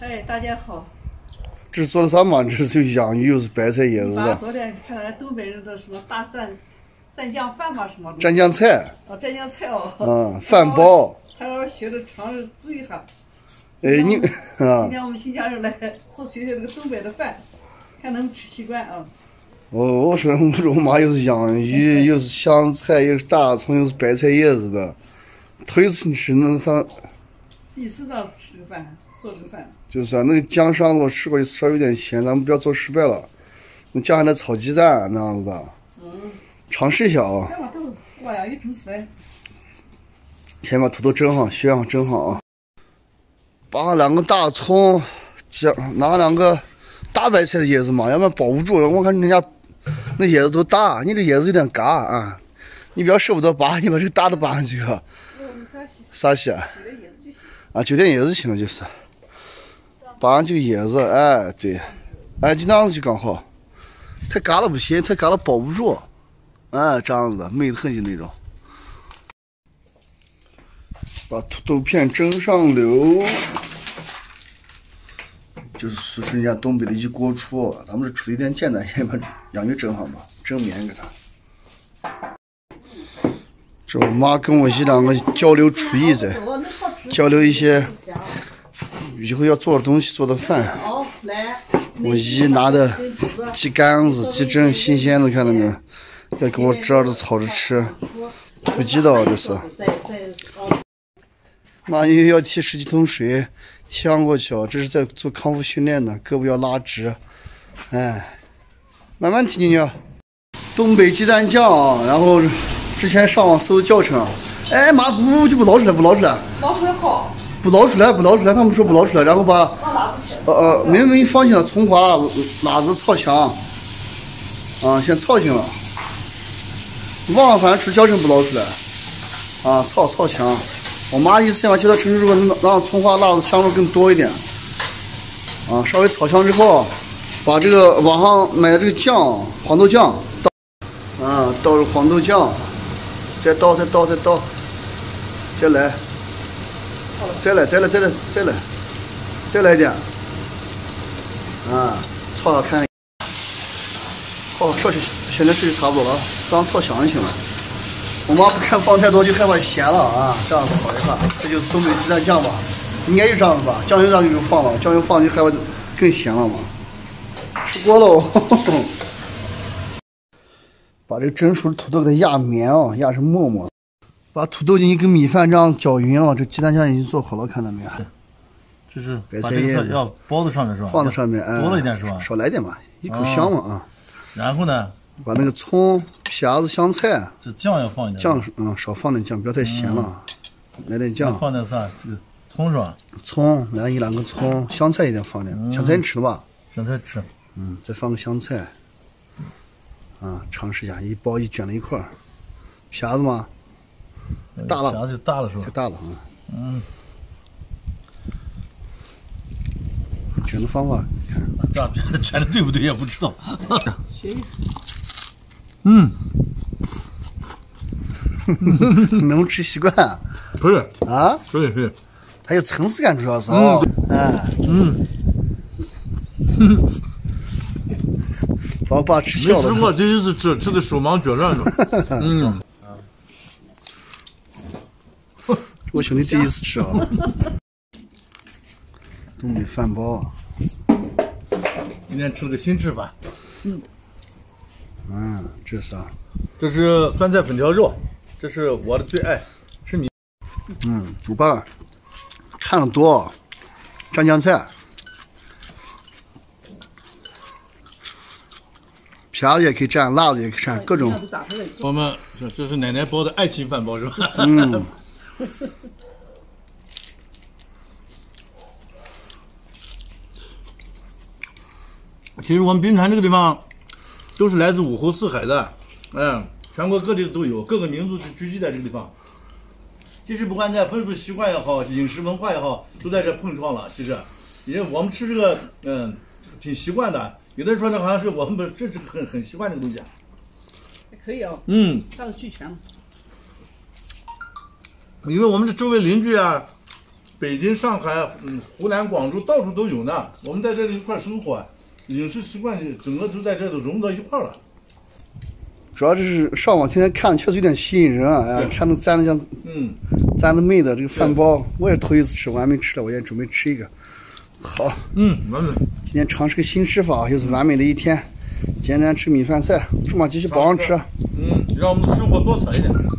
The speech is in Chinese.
哎，大家好。 这是做的啥嘛？这是养鱼，又是白菜叶子的。 昨天看到东北人的什么大蘸酱饭吧，什么蘸酱菜。 哦，蘸酱菜哦。 嗯，饭包。 还让我学着尝试注意一下。 哎，你啊。 今天我们新家人来做学学这个东北的饭，看能吃习惯啊。 我说我妈又是养鱼，又是香菜，又是大葱，又是白菜叶子的，头一次吃那啥。 第四道吃个饭，做这个饭。 就是啊，那个酱上我试过，稍微有点咸，咱们不要做失败了。那酱还得炒鸡蛋那样子的。尝试一下啊。 先把豆哇呀，一蒸出来。 先把土豆蒸好，血上蒸好啊。把2个大葱，拿2个大白菜的叶子嘛，要不然保不住。我看人家那叶子都大，你这叶子有点嘎啊，你不要舍不得拔，你把这个大的拔上去啊。啥洗啊？啊，9点叶子行了，就是。拔上这个叶子，哎，对，哎，就那样子就刚好。太嘎了不行，太嘎了保不住。哎，这样子的，美得很就那种。把土豆片蒸上流，就是人家东北的一锅出，咱们这出的有点简单，先把养鱼蒸好嘛，蒸面给它。这我妈跟我姨2个交流厨艺在，交流一些以后要做的东西，做的饭。我姨拿的鸡肝子、鸡胗新鲜的，看到没有？要给我这样子炒着吃，土鸡的这是。那又要提10几桶水，呛过去哦。这是在做康复训练的，胳膊要拉直。哎，慢慢提进去。东北鸡蛋酱啊，然后之前上网搜教程，哎妈就不捞出来，捞出来好。不捞出来，他们说不捞出来，然后把没放进了葱花、辣子炒香，啊，先炒进了。忘了，反正吃教程不捞出来，啊，炒香。我妈意思先把鸡蛋盛之后，让葱花、辣子香味更多一点，啊，稍微炒香之后，把这个网上买的这个酱，黄豆酱倒，啊，倒入黄豆酱，再倒，再来。再来一点，啊，炒炒看，好，现在是差不多了，刚炒香就行了。我妈不看放太多，就害怕咸了啊，这样炒一下，这就是东北鸡蛋酱吧，应该就这样子吧。酱油咱就放了，酱油放就害怕更咸了嘛。出锅喽，把这蒸熟的土豆给它压绵啊，压成沫沫。把土豆进去跟米饭这样搅匀啊，这鸡蛋酱已经做好了，看到没有？ 就是把这个菜要包在上面是吧？ 放在上面，哎， 多了一点是吧？ 少来点吧，一口香嘛啊。 然后呢， 把那个葱、皮子、香菜， 这酱要放一点。 酱，少放点酱，不要太咸了。来点酱。 放点啥？这个葱是吧？ 葱，来1-2个葱，香菜一定放点。香菜你吃了吧？ 香菜吃。 再放个香菜。啊，尝试一下，一包一卷在一块儿。皮子吗？大了， 夹就大了是吧？ 太大了啊。卷的方法， 这卷的对不对也不知道。 学一。 能吃习惯？ 不是啊？ 可以。 还有层次感，主要是啊。把我爸吃笑了。 没吃过，第一次吃的手忙脚乱的。 我兄弟第一次吃啊，东北饭包。 今天吃了个新吃法。 这是啥？ 这是酸菜粉条肉，这是我的最爱，是米。 我爸看的多，蘸酱菜，皮子也可以蘸，辣子也可以蘸，各种。 我们这是奶奶包的爱情饭包是吧？其实我们滨川这个地方都是来自5湖4海的，全国各地都有，各个民族是聚集在这个地方。其实不管在风俗习惯也好，饮食文化也好，都在这碰撞了。其实，因为我们吃这个，挺习惯的。有的人说这好像是我们这是很习惯这个东西。 还可以啊。它是俱全的。 因为我们这周围邻居啊， 北京、上海、湖南、广州到处都有呢。我们在这里一块生活，饮食习惯整个都在这都融到一块了。 主要就是上网天天看，确实有点吸引人啊！哎，看到蘸的像蘸的妹的这个饭包，我也头一次吃，我还没吃了，我也准备吃一个。好， 完美。 今天尝试个新吃法，又是完美的一天。简单吃米饭菜，芝麻继续保上吃。 让我们的生活多彩一点。